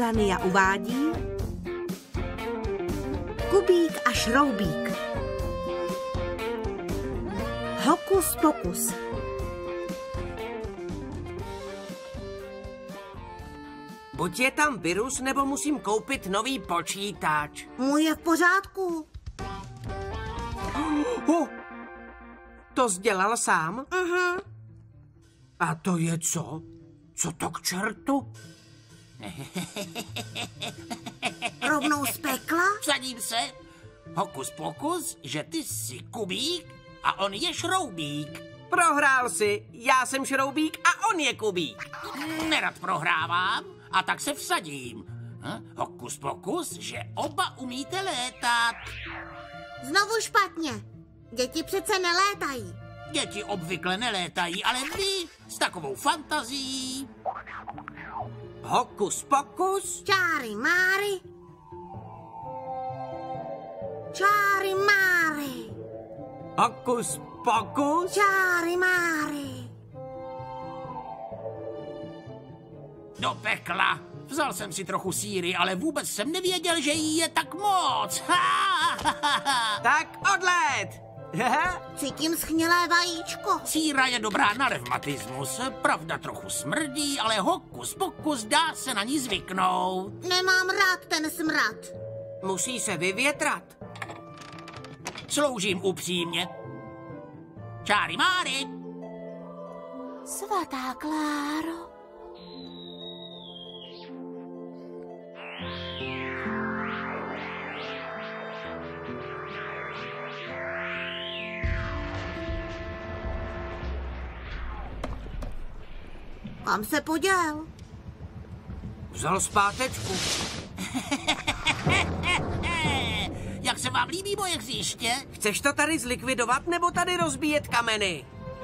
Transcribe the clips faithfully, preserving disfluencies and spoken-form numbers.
Urania uvádí Kubík a Šroubík. Hokus pokus. Buď je tam virus, nebo musím koupit nový počítač. Můj je v pořádku. Oh, to jsi dělal sám? Uh-huh. A to je co? Co to k čertu? Rovnou z pekla? Vsadím se. Hokus pokus, že ty jsi Kubík a on je Šroubík. Prohrál jsi. Já jsem Šroubík a on je Kubík. Nerad prohrávám a tak se vsadím. Hm? Hokus pokus, že oba umíte létat. Znovu špatně. Děti přece nelétají. Děti obvykle nelétají, ale vy s takovou fantazí. Hokus pokus. Čáry máry. Čáry máry. Hokus pokus. Čáry máry. Do pekla. Vzal jsem si trochu síry, ale vůbec jsem nevěděl, že jí je tak moc. Tak odlet. Cítím schnělé vajíčko. Síra je dobrá na revmatismus. Pravda trochu smrdí, ale hokus pokus, dá se na ní zvyknout. Nemám rád ten smrad. Musí se vyvětrat. Sloužím upřímně. Čáry máry. Svatá Kláro. Kam se poděl? Vzal zpátečku. Jak se vám líbí moje hřiště? Chceš to tady zlikvidovat, nebo tady rozbíjet kameny?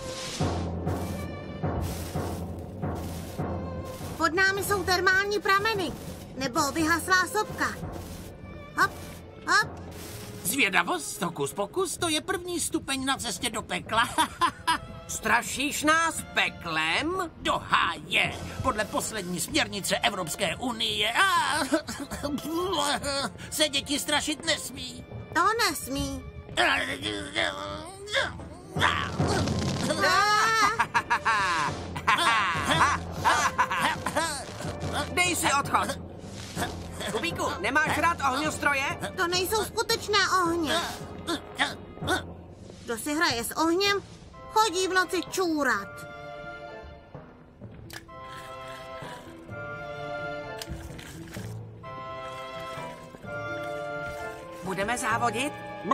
Pod námi jsou termální prameny. Nebo vyhaslá sopka. Hop, hop. Zvědavost, hokus pokus, to je první stupeň na cestě do pekla. Strašíš nás peklem? Do háje. Podle poslední směrnice Evropské unie a... se děti strašit nesmí. To nesmí. Dej si odchod. Kubíku, nemáš rád ohňostroje? To nejsou skutečné ohně. Kdo si hraje s ohněm, chodí v noci čůrat. Budeme závodit?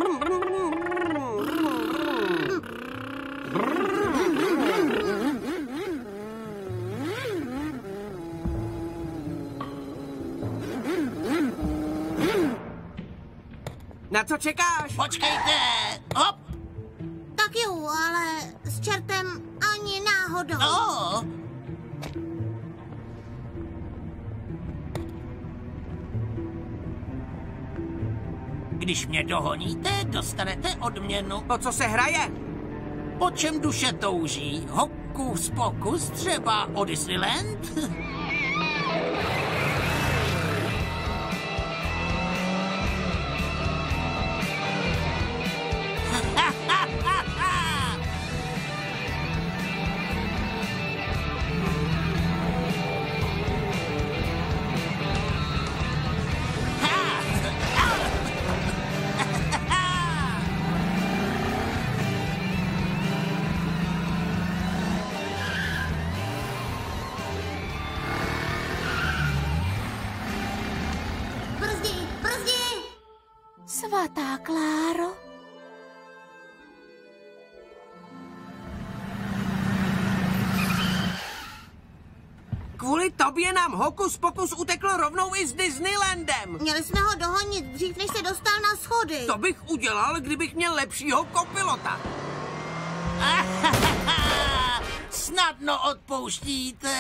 Na co čekáš? Počkejte, hop. Tak jo, ale s čertem ani náhodou. No. Když mě dohoníte, dostanete odměnu. O co se hraje? Po čem duše touží? Hokus pokus třeba o Disneyland? Brzdi, brzdi! Svatá Kláro. Kvůli tobě nám hokus pokus utekl rovnou i s Disneylandem. Měli jsme ho dohonit dřív, než se dostal na schody. To bych udělal, kdybych měl lepšího kopilota. Snadno odpouštíte.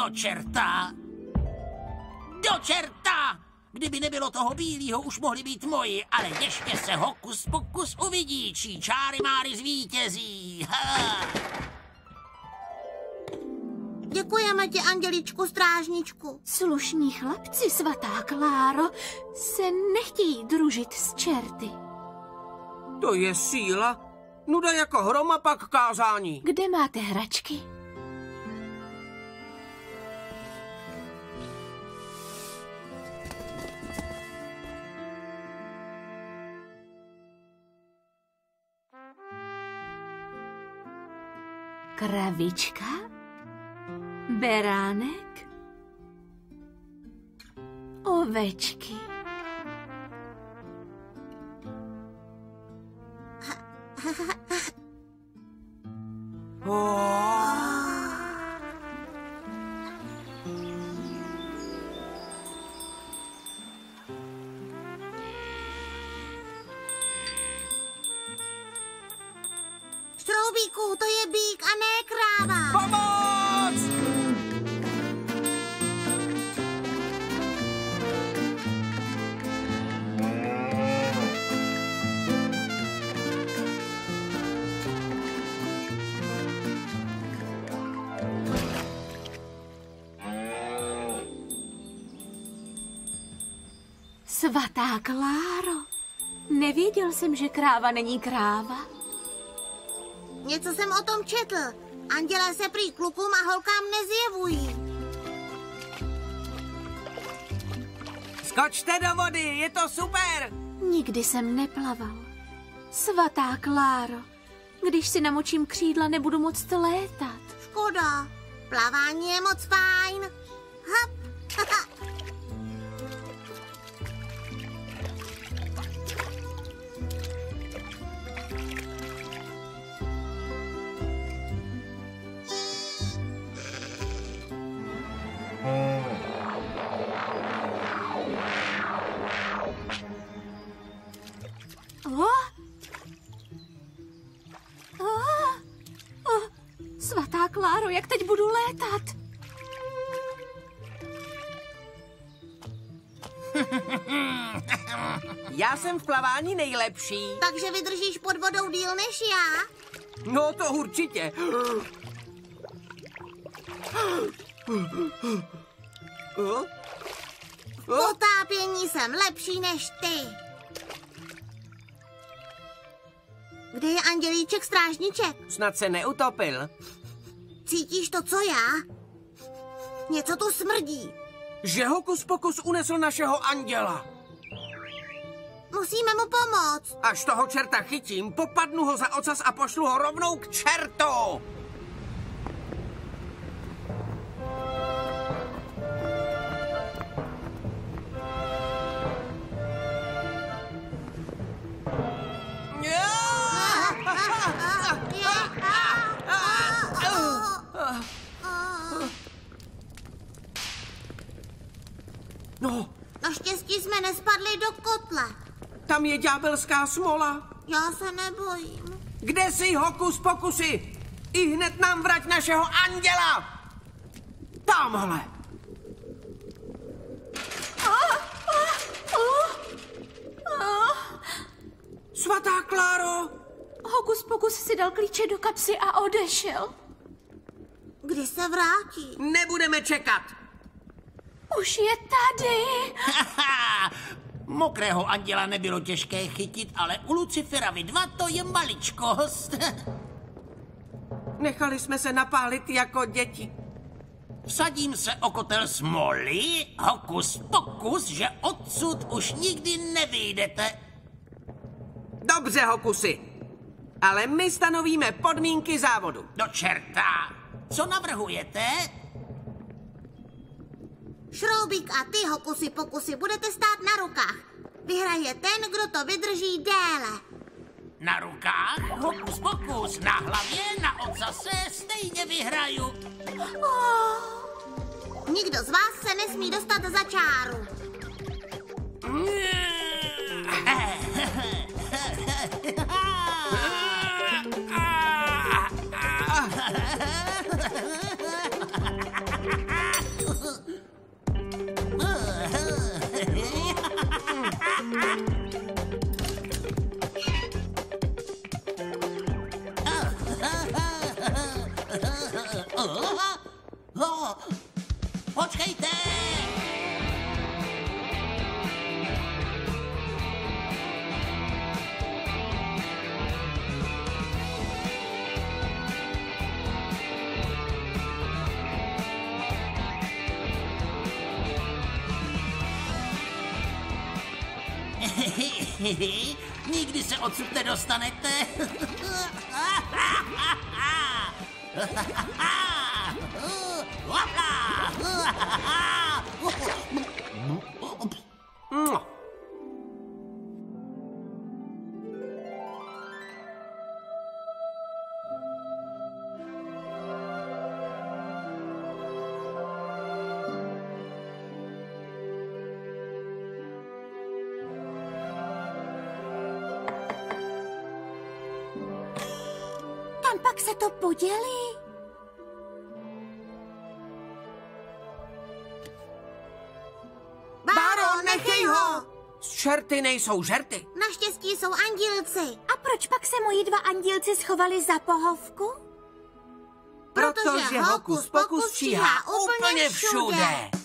Do čerta! Do čerta! Kdyby nebylo toho bílýho, už mohli být moji, ale ještě se hokus pokus uvidí, čí čáry máry zvítězí. Ha! Děkujeme ti, Anděličku strážničku. Slušní chlapci, svatá Kláro, se nechtějí družit s čerty. To je síla. Nuda jako hroma, pak kázání. Kde máte hračky? Kravička? Beránek? Ovečky. Štroubíku, to je býk a ne kráva. Pomoc! Svatá Kláro, nevěděl jsem, že kráva není kráva. Něco jsem o tom četl. Andělé se prý klukům a holkám nezjevují. Skočte do vody, je to super! Nikdy jsem neplaval. Svatá Kláro, když si namočím křídla, nebudu moct létat. Škoda. Plavání je moc fajn. Hop. O? O? O? Svatá Kláro, jak teď budu létat? Já jsem v plavání nejlepší. Takže vydržíš pod vodou díl než já? No to určitě. V potápění jsem lepší než ty. Kde je Andělíček strážniček? Snad se neutopil. Cítíš to, co já? Něco tu smrdí. Že hokus pokus unesl našeho anděla. Musíme mu pomoct. Až toho čerta chytím, popadnu ho za ocas a pošlu ho rovnou k čertu. No, Naštěstí jsme nespadli do kotle. tam je ďábelská smola. Já se nebojím. Kde jsi, hokus pokusy? I hned nám vrať našeho anděla. Tamhle. Svatá Kláro. Hokus pokus si dal klíče do kapsy a odešel. Kdy se vrátí? Nebudeme čekat. Už je tady. Mokrého anděla nebylo těžké chytit, ale u Luciferovi dva to je maličkost. Nechali jsme se napálit jako děti. Vsadím se o kotel smoly, hokus pokus, že odsud už nikdy nevyjdete. Dobře, hokusy. Ale my stanovíme podmínky závodu. Do čerta. Co navrhujete? Šroubík a ty, hokusy pokusy, budete stát na rukách. Vyhraje ten, kdo to vydrží déle. Na rukách, hokus pokus, na hlavě, na ocase, stejně vyhraju. Nikdo z vás se nesmí dostat za čáru. Nikdy se odsud nedostanete. Kam pak se to podělí? Báro, nechej ho! Čerty nejsou žerty. Naštěstí jsou andílci. A proč pak se moji dva andílci schovali za pohovku? Protože hokus pokus číhá úplně všude.